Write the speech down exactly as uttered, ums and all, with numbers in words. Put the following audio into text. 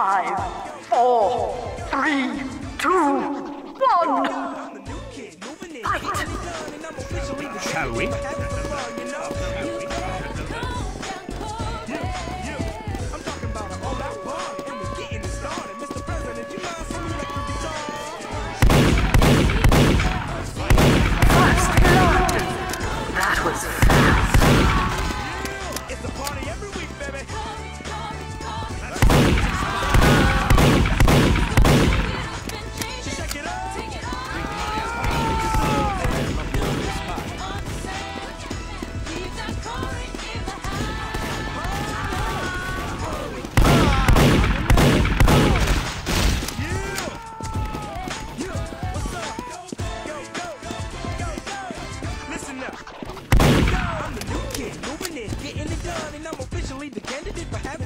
Five, four, three, two, one. Fight! Shall we? First blood. That was fast. It's a party every week, baby. Check it out. Listen up. I'm the new kid, moving in, getting it done, and I'm officially the candidate for having